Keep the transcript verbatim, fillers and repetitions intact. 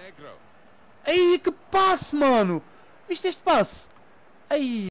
Aí, que passe, mano! Viste este passe? Aí.